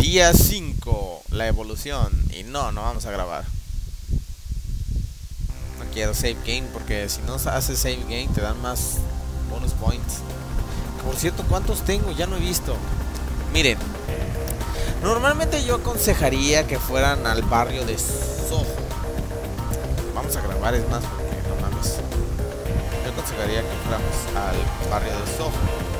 Día 5, la evolución. Y no vamos a grabar. No quiero save game porque si no haces save game te dan más bonus points. Por cierto, ¿cuántos tengo? Ya no he visto. Miren, normalmente yo aconsejaría que fueran al barrio de Soho. Vamos a grabar, es más, porque no mames. Yo aconsejaría que fuéramos al barrio de Soho.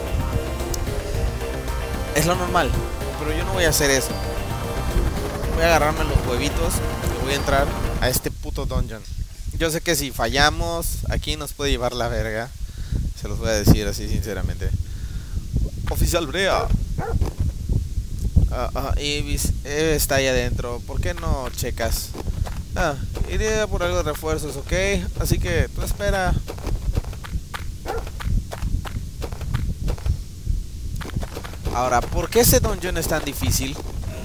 Es lo normal, pero yo no voy a hacer eso. Voy a agarrarme los huevitos y voy a entrar a este puto dungeon. Yo sé que si fallamos, aquí nos puede llevar la verga. Se los voy a decir así sinceramente. Oficial Brea. Ibis está ahí adentro. ¿Por qué no checas? Iré por algo de refuerzos, ¿ok? Así que tú espera. Ahora, ¿por qué ese dungeon es tan difícil?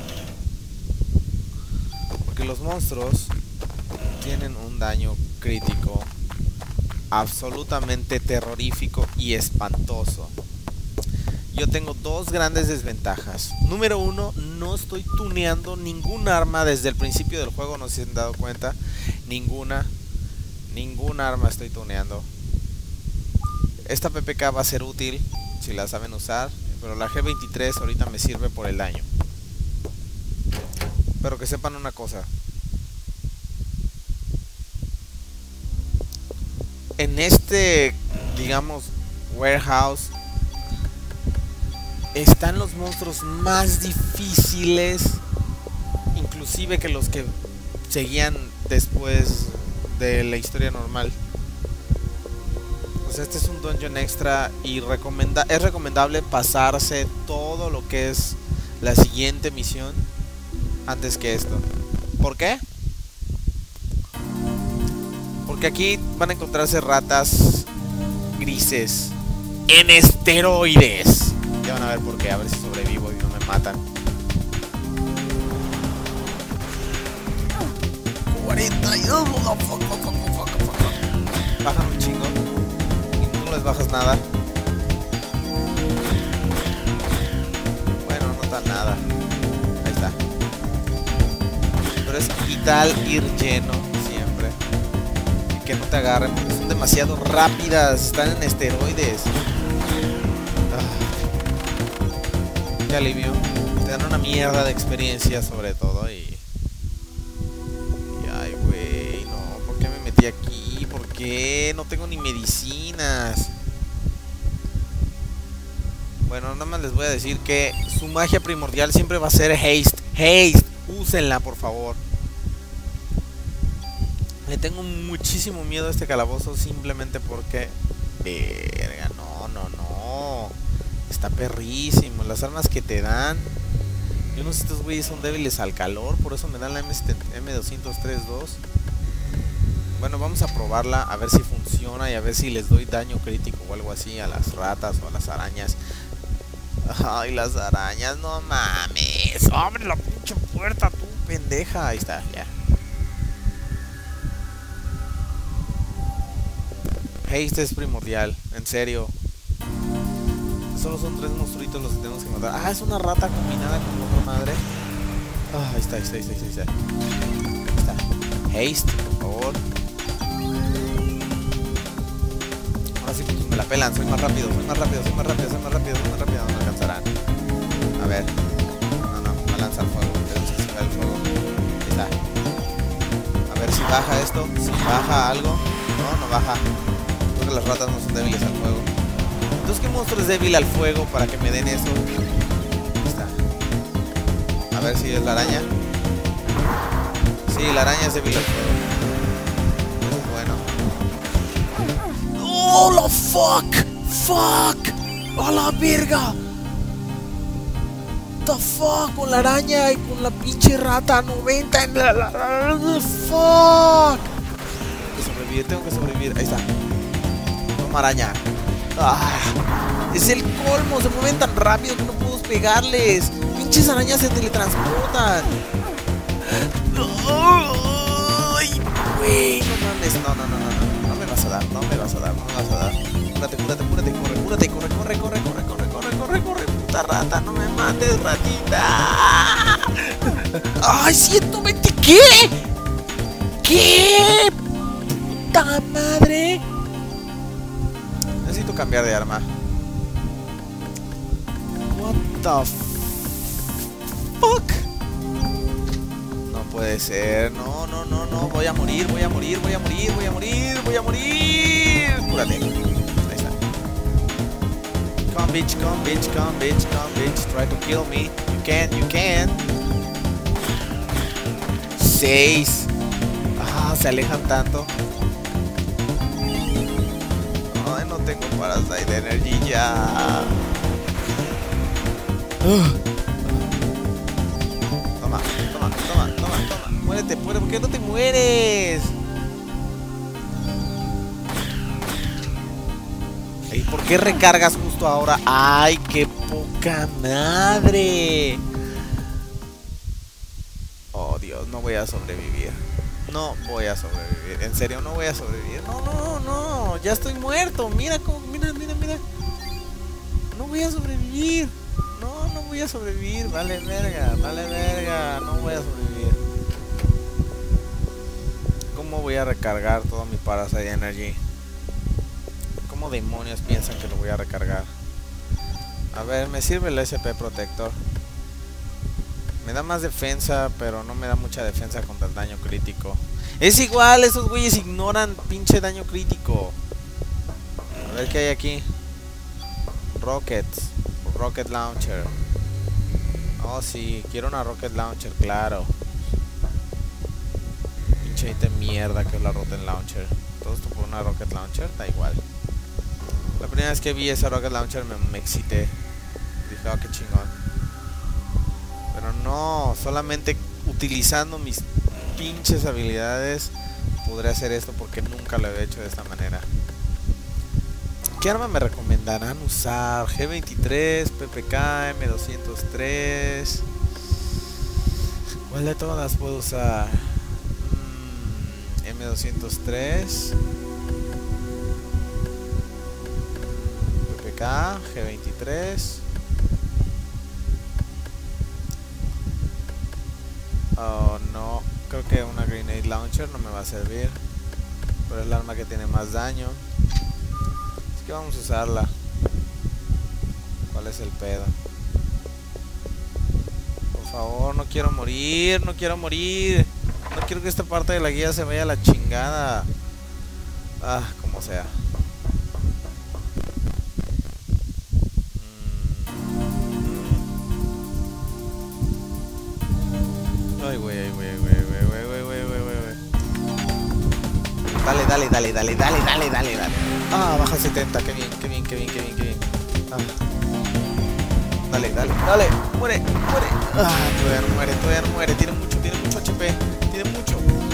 Porque los monstruos tienen un daño crítico absolutamente terrorífico y espantoso. Yo tengo dos grandes desventajas. Número uno, no estoy tuneando ningún arma desde el principio del juego, no sé si se han dado cuenta. Ninguna arma estoy tuneando. Esta PPK va a ser útil si la saben usar, pero la G23 ahorita me sirve por el daño. Pero que sepan una cosa. En este, digamos, warehouse están los monstruos más difíciles, inclusive que los que seguían después de la historia normal. O sea, este es un dungeon extra y es recomendable pasarse todo lo que es la siguiente misión antes que esto. ¿Por qué? Porque aquí van a encontrarse ratas grises en esteroides. Ya van a ver por qué, a ver si sobrevivo y no me matan. 42. Bajan un chingo y no les bajas nada. Bueno, no tan nada. Ahí está. Pero es vital ir lleno siempre. Y que no te agarren porque son demasiado rápidas. Están en esteroides. Qué alivio. Te dan una mierda de experiencia sobre todo y ay, güey, no. ¿Por qué me metí aquí? ¿Por qué? No tengo ni medicinas. Bueno, nada más les voy a decir que su magia primordial siempre va a ser haste. Haste. Úsenla, por favor. Le tengo muchísimo miedo a este calabozo simplemente porque... Verga, no. Está perrísimo. Las armas que te dan. Yo no sé si estos güeyes son débiles al calor. Por eso me dan la M203-2. Bueno, vamos a probarla. A ver si funciona. Y a ver si les doy daño crítico o algo así a las ratas o a las arañas. Ay, las arañas, no mames. Abre la pinche puerta, tú, pendeja. Ahí está, ya. Haste es primordial, en serio. Solo son 3 monstruitos los que tenemos que matar. Ah, es una rata combinada con otra madre. Ah, ahí está. Haste, por favor. Ahora sí, pues me la pelan. Soy más rápido. No me alcanzarán. A ver. No, me lanza el fuego. Tenemos que sacar el fuego. Ahí está. A ver si baja esto. Si baja algo. No baja. Creo que las ratas no son débiles al fuego. Entonces, ¿qué monstruo es débil al fuego para que me den eso? Ahí está. A ver si es la araña. Sí, la araña es débil al fuego. Eso es bueno. ¡Oh, la fuck! ¡A la verga! The fuck, con la araña y con la pinche rata 90 en la fuck. Tengo que sobrevivir. Ahí está. Toma, araña. Es el colmo, se mueven tan rápido que no puedo pegarles. Pinches arañas se teletransportan. Ay, güey, no mames. No me vas a dar. Cúrate. Corre. puta rata, no me mates, ratita. ¡Ay, 120! ¿Qué? ¿Qué? ¡Puta madre! Necesito cambiar de arma. What the fuck? No puede ser. No, no, no, no. Voy a morir, voy a morir, voy a morir, voy a morir, voy a morir. Cúrate. Ahí está. Come bitch, come bitch, come bitch, come bitch. Try to kill me. You can, you can. 6. Ah, se alejan tanto. Ay, no tengo Parasite Energy ya. Toma, toma, toma, toma, toma. Muérete, muérete. ¿Por qué no te mueres? ¿Y por qué recargas justo ahora? ¡Ay, qué poca madre! Oh, Dios, no voy a sobrevivir. No voy a sobrevivir. En serio, no voy a sobrevivir. No, no, no. Ya estoy muerto. Mira cómo. Mira, mira, mira. No voy a sobrevivir. No, no voy a sobrevivir. Vale verga. Vale verga. No voy a sobrevivir. ¿Cómo voy a recargar todo mi Parasite Energy? ¿Cómo demonios piensan que lo voy a recargar? A ver, me sirve el SP Protector. Me da más defensa, pero no me da mucha defensa contra el daño crítico. Es igual, esos güeyes ignoran pinche daño crítico. A ver qué hay aquí. Rockets. Rocket Launcher. Oh, sí, quiero una Rocket Launcher, claro. Pinche ítem mierda que es la Rocket Launcher. Todo esto por una Rocket Launcher, da igual. La primera vez que vi esa Rocket Launcher me excité. Dije, oh, qué chingón. Pero no, solamente utilizando mis pinches habilidades podré hacer esto porque nunca lo he hecho de esta manera. ¿Qué arma me recomendarán usar? G23, PPK, M203. ¿Cuál de todas puedo usar? M203, PPK, G23. Oh, no, creo que una Grenade Launcher no me va a servir. Pero es el arma que tiene más daño. Así que vamos a usarla. ¿Cuál es el pedo? Por favor, no quiero morir, no quiero morir. No quiero que esta parte de la guía se vaya a la chingada. Ah, como sea. Ay, güey, ay, güey, güey, güey, güey, güey, güey, güey, güey. Dale, dale, dale, dale, dale, dale, dale, dale. Ah, baja 70, qué bien, qué bien, qué bien, qué bien, qué bien. Ah. Dale, dale, dale, muere, muere. Ah, todavía no muere, todavía no muere. Tiene mucho HP, tiene mucho.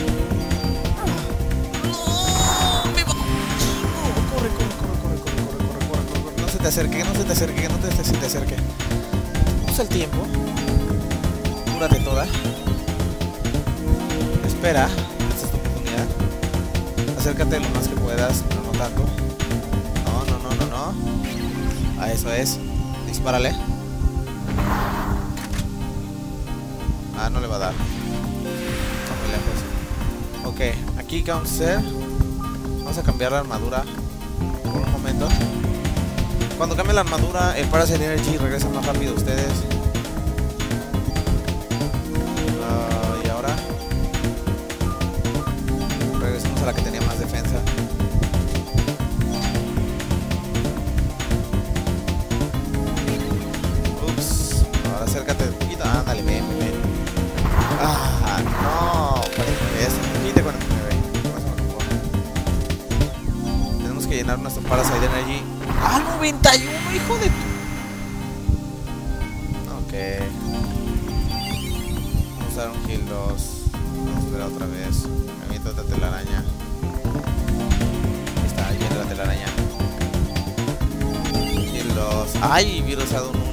No, me va. Corre, corre, corre, corre, corre, corre, corre, corre, corre. No se te acerque, no se te acerque, que no se te acerque. Usa el tiempo. Cúrate toda. Espera, esta es tu oportunidad. Acércate lo más que puedas, pero no tanto. No, no, no, no, no. A eso es. Dispárale. Ah, no le va a dar. Está muy lejos. Ok, aquí ¿qué vamos a hacer? Vamos a cambiar la armadura por un momento. Cuando cambie la armadura, el Parasite Energy regresa más rápido a ustedes. Y ahora regresamos a la que tenía más defensa. Ups, ahora acércate un poquito. Ándale, ven, ven. Ah, no, parece eso. Quite con el PV. Tenemos que llenar nuestro Parasite Energy. ¡Ah, 91, hijo de tu! Ok. Vamos a usar un heal 2. Vamos a ver otra vez. Me aviento otra telaraña. Ahí está, ahí viene la telaraña. Heal 2. ¡Ay! Hubiera usado un 1.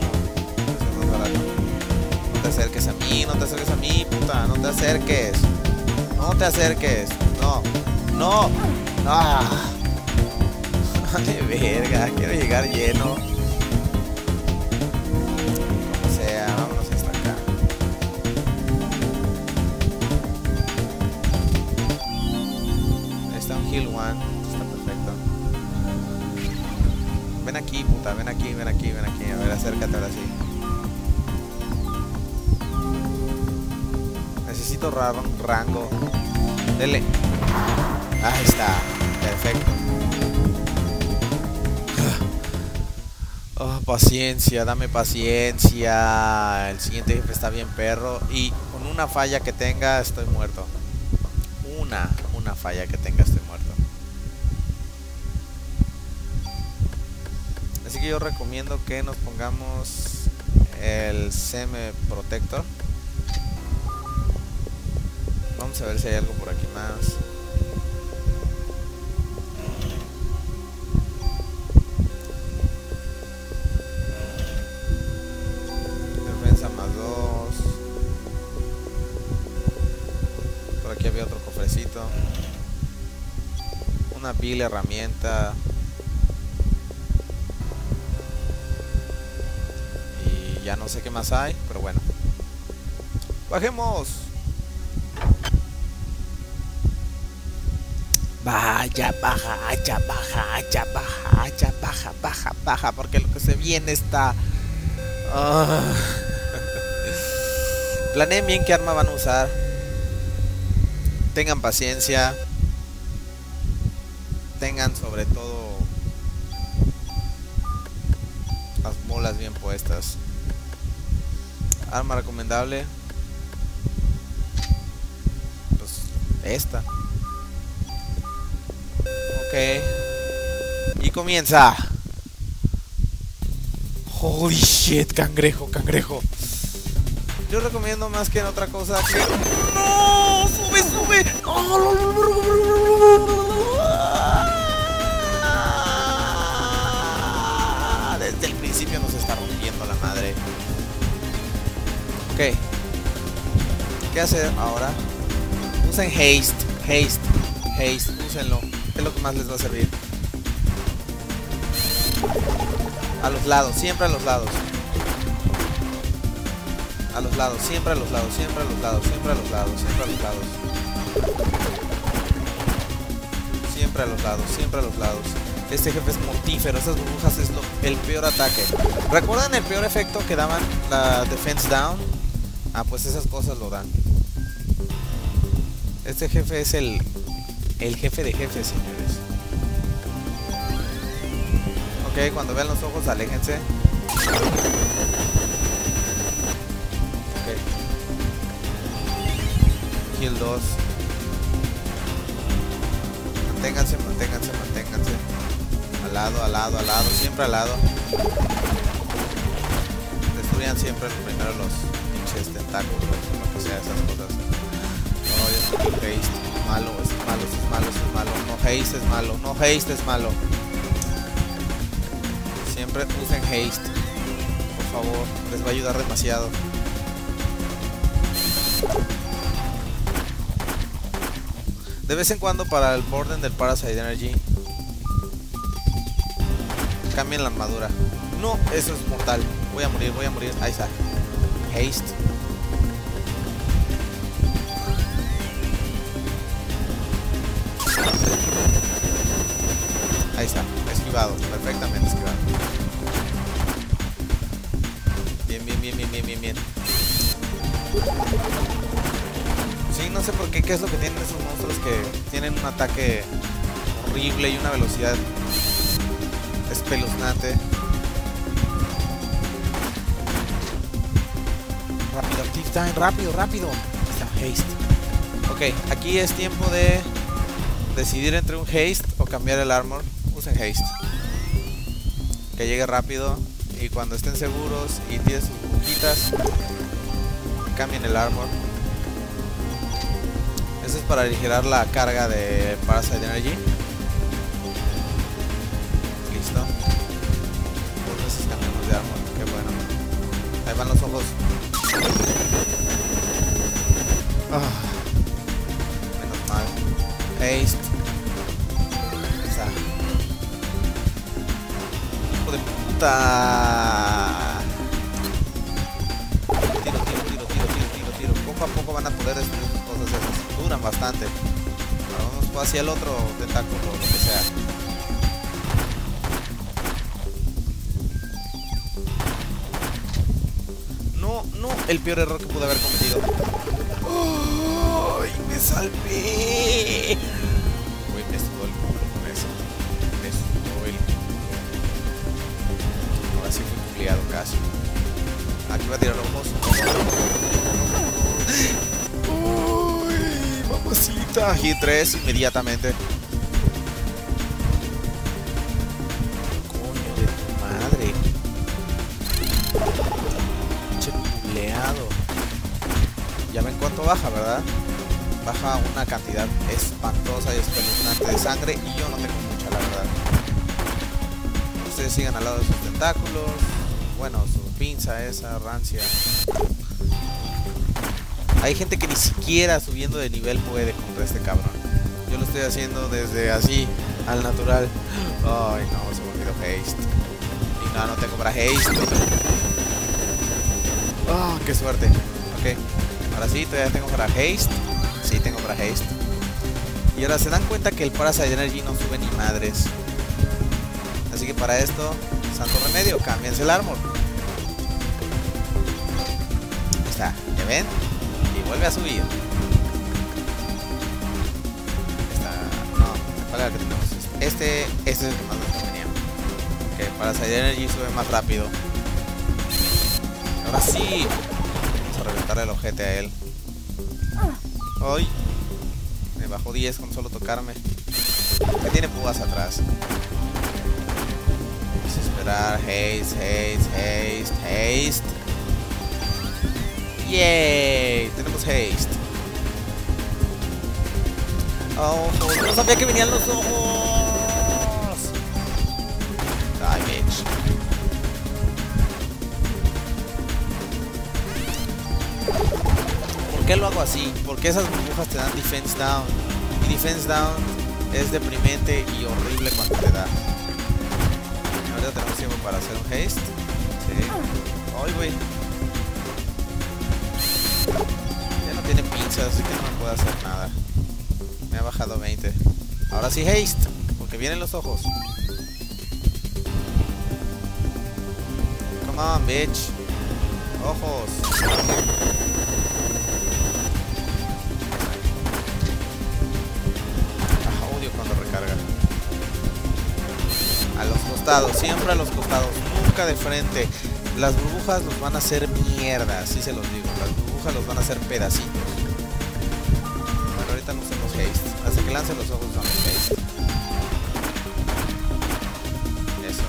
No te acerques a mí, no te acerques a mí, puta. No te acerques. No te acerques. No. No. ¡Ah! De verga, quiero llegar lleno. ahora sí. Necesito rango. Dele. Ahí está. Perfecto. Oh, paciencia, dame paciencia. El siguiente jefe está bien perro. Y con una falla que tenga estoy muerto. Una falla que tenga estoy muerto. Así que yo recomiendo que nos pongamos el CM Protector. Vamos a ver si hay algo por aquí más. Defensa más 2. Por aquí había otro cofrecito. Una vil herramienta. Y ya no sé qué más hay, pero bueno. ¡Bajemos! Vaya, baja, baja, porque lo que se viene está... Planeen bien qué arma van a usar. Tengan paciencia. Tengan sobre todo las bolas bien puestas. Arma recomendable. Pues esta. Ok. Y comienza. Holy shit, cangrejo. Yo recomiendo más que en otra cosa que... ¡No! ¡Sube! Desde el principio nos está rompiendo la madre. Ok. ¿Qué hacer ahora? Usen haste, úsenlo. Es lo que más les va a servir. A los lados, siempre a los lados. A los lados, siempre a los lados. Siempre a los lados. Este jefe es mortífero. Esas burbujas es el peor ataque. ¿Recuerdan el peor efecto que daban la Defense Down? Ah, pues esas cosas lo dan. Este jefe es el jefe de jefes, señores. Ok, cuando vean los ojos, aléjense. Ok. Kill 2. Manténganse. Al lado, siempre al lado. Destruyan siempre primero los pinches tentáculos, lo que sea, esas cosas. No, haste. Malo. No haste es malo. Siempre usen haste. Por favor, les va a ayudar demasiado. De vez en cuando para el Burden del Parasite Energy cambien la armadura. No, eso es mortal. Voy a morir. Ahí está. Haste. Ahí está, esquivado, perfectamente esquivado. Bien. Sí, no sé por qué es lo que tienen esos monstruos que tienen un ataque horrible y una velocidad espeluznante. Rápido, active time, rápido. Está, haste. Ok, aquí es tiempo de decidir entre un haste o cambiar el armor. Usen haste. Que llegue rápido. Y cuando estén seguros y tiren sus burbujitas, cambien el armor. Eso es para aligerar la carga de Parasite Energy. Listo. Dos veces cambiamos de armor. Qué bueno. Ahí van los ojos. Menos mal. Haste. Esa. Hijo de puta. Tiro. Poco a poco van a poder destruir sus cosas esas. Duran bastante. Ahora vamos hacia el otro tentáculo, lo que sea. No, el peor error que pude haber cometido. ¡Ay, me salvé! Uy, me sudó el culo con eso. Me sudó el culo. Ahora sí fui culiado casi. Aquí va a tirar ojos. ¡Uy, mamacita! Hit 3 inmediatamente. Coño de tu madre. Ya ven cuánto baja, ¿verdad? Baja una cantidad espantosa y espeluznante de sangre y yo no tengo mucha, la verdad. Ustedes sigan al lado de sus tentáculos. Bueno, su pinza esa rancia. Hay gente que ni siquiera subiendo de nivel puede contra este cabrón. Yo lo estoy haciendo desde así, al natural. Ay, no, se me olvidó haste. Y no tengo para haste. Oh, qué suerte. Ok. Ahora sí, todavía tengo para haste. Sí, tengo para haste. Y ahora se dan cuenta que el Parasite Energy no sube ni madres. Así que para esto, santo remedio, cámbiense el armor. Ahí está, ¿ya ven? Y vuelve a subir. Está. No, ¿cuál era el que tenemos? Este es el que más nos convenía. Ok, Parasite Energy sube más rápido. Ahora sí. A reventarle el ojete a él. Ay, me bajó 10 con solo tocarme. Que tiene púas atrás. Vamos a esperar. Haste. Yay, tenemos haste. Oh, no sabía que venían los ojos. Die, bitch. ¿Por qué lo hago así? Porque esas burbujas te dan defense down. Y defense down es deprimente y horrible cuando te da. Ahora tenemos tiempo para hacer un haste. Sí. Ay, güey. Ya no tiene pinzas, así que no me puede hacer nada. Me ha bajado 20. Ahora sí haste, porque vienen los ojos. Come on, bitch. Ojos. Odio cuando recarga. A los costados, siempre a los costados, nunca de frente. Las burbujas los van a hacer mierda, así se los digo. Las burbujas los van a hacer pedacitos. Bueno, ahorita no usemos haste. Hasta que lance los ojos usamos haste. Eso.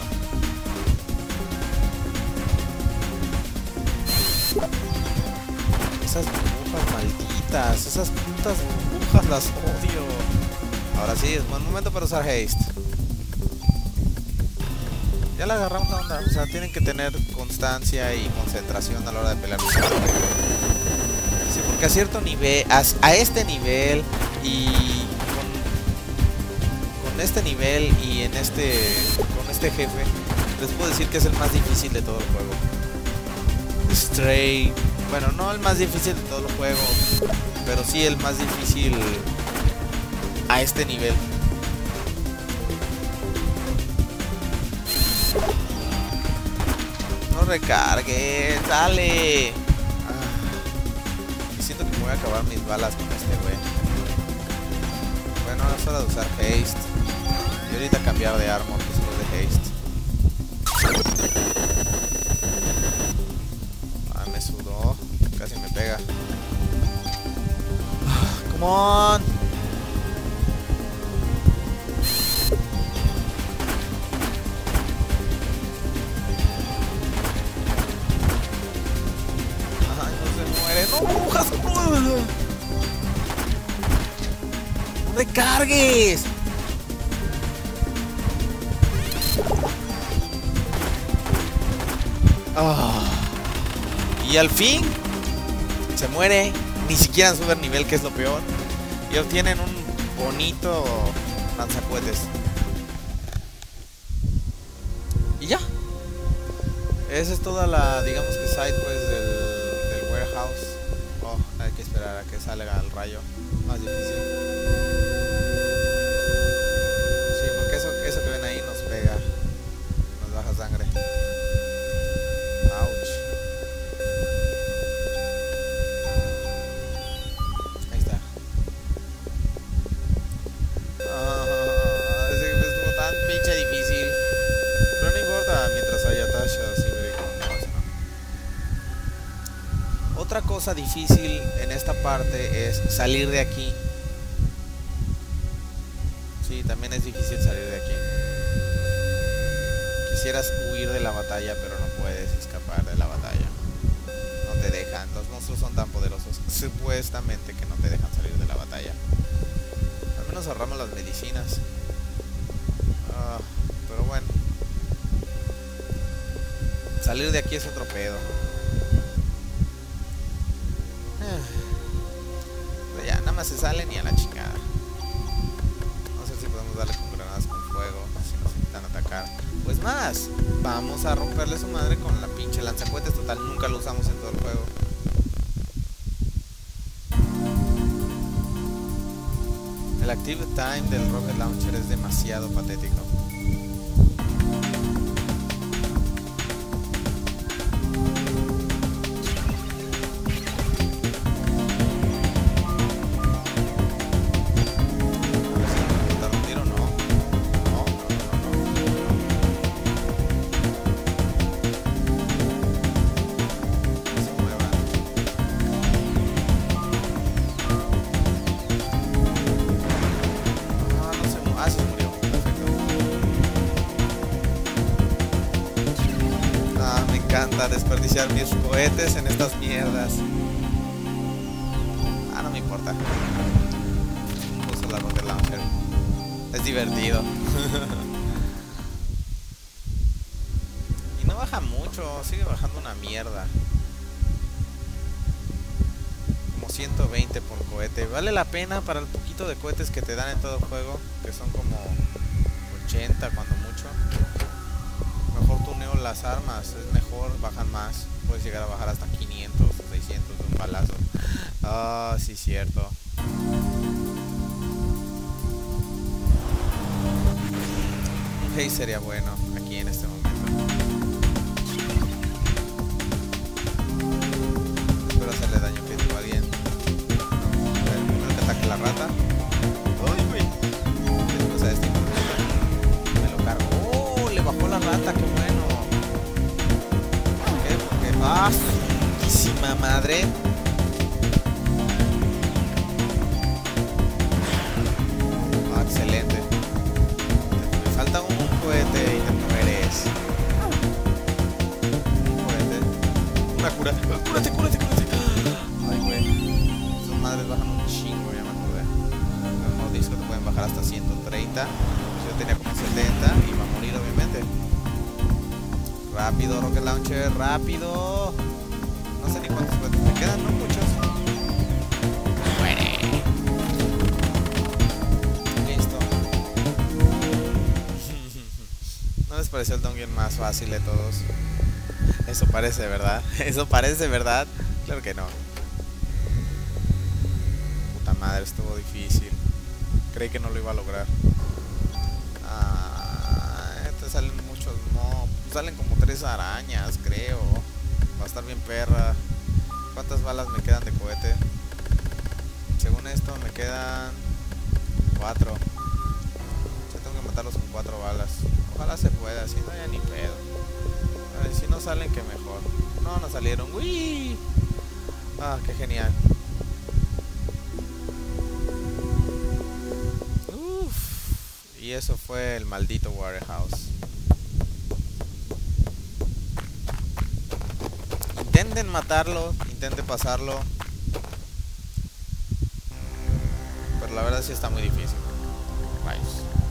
Esas burbujas malditas, esas putas burbujas las odio. Ahora sí, es buen momento para usar haste. Ya la agarramos la onda, o sea, tienen que tener constancia y concentración a la hora de pelear. Sí, porque a cierto nivel, a este nivel y con este nivel y en con este jefe, les puedo decir que es el más difícil de todo el juego. Stray, bueno, no el más difícil de todo el juego, pero sí el más difícil a este nivel. No recargue, dale. Siento que me voy a acabar mis balas con este güey. Bueno, ahora es hora de usar haste. Y ahorita cambiar de armor, que solo de haste. Ah, me sudó. Casi me pega. Come on. ¡No, burbujas! ¡No recargues! Oh. Y al fin se muere. Ni siquiera sube el nivel, que es lo peor. Y obtienen un bonito lanzacohetes. Y ya. Esa es toda la, digamos que side quest del warehouse. Oh, hay que esperar a que salga el rayo. Más difícil. Sí, porque eso que ven ahí nos pega. Nos baja sangre. Ouch. Otra cosa difícil en esta parte es salir de aquí. Sí, también es difícil salir de aquí. Quisieras huir de la batalla, pero no puedes escapar de la batalla. No te dejan. Los monstruos son tan poderosos, supuestamente, que no te dejan salir de la batalla. Al menos ahorramos las medicinas. Pero bueno. Salir de aquí es otro pedo. Pero ya, nada más se salen y a la chingada. No sé si podemos darle con granadas con fuego, si nos intentan atacar. Pues más, vamos a romperle su madre con la pinche lanzacohetes. Total, nunca lo usamos en todo el juego. El active time del rocket launcher es demasiado patético. Desperdiciar mis cohetes en estas mierdas. No me importa. Uso la rocket launcher. Es divertido. Y no baja mucho, sigue bajando una mierda. Como 120 por cohete. Vale la pena para el poquito de cohetes que te dan en todo el juego, que son como 80 cuando mucho. Mejor tuneo las armas, es mejor, bajan más. Puedes llegar a bajar hasta 500 o 600 de un balazo. Sí, cierto. Un haze sería bueno aquí en este momento. Espero hacerle daño crítico a alguien. A ver, primero que ataque la rata. ¡Uy, güey! Después a este me lo cargo. ¡Oh! Le bajó la rata, qué bueno. ¿Por qué? Porque... ¡ah! ¡Santísima madre! Excelente. Me falta un cohete y te mueres. Un cohete. Una cura. ¡Cúrate, cúrate, cúrate! Ay, güey. Esas madres bajan un chingo, ya me acordé. Los modos disco te pueden bajar hasta 130. Yo tenía como 70 y va a morir, obviamente. Rápido, rocket launcher, rápido. No sé ni cuántos cohetes me quedan, no muchos. ¿No les pareció el dungeon más fácil de todos? Eso parece, ¿verdad? Eso parece, ¿verdad? Claro que no. Puta madre, estuvo difícil. Creí que no lo iba a lograr. Te salen muchos mobs. Salen como 3 arañas, creo. Va a estar bien perra. ¿Cuántas balas me quedan de cohete? Según esto me quedan 4. Yo tengo que matarlos con 4 balas. Ojalá se pueda, si no ya ni pedo. A ver, si no salen, que mejor. No, no salieron. ¡Uy! Qué genial. Uff. Y eso fue el maldito Warehouse. Intenten matarlo, intenten pasarlo. Pero la verdad sí está muy difícil. Rayos.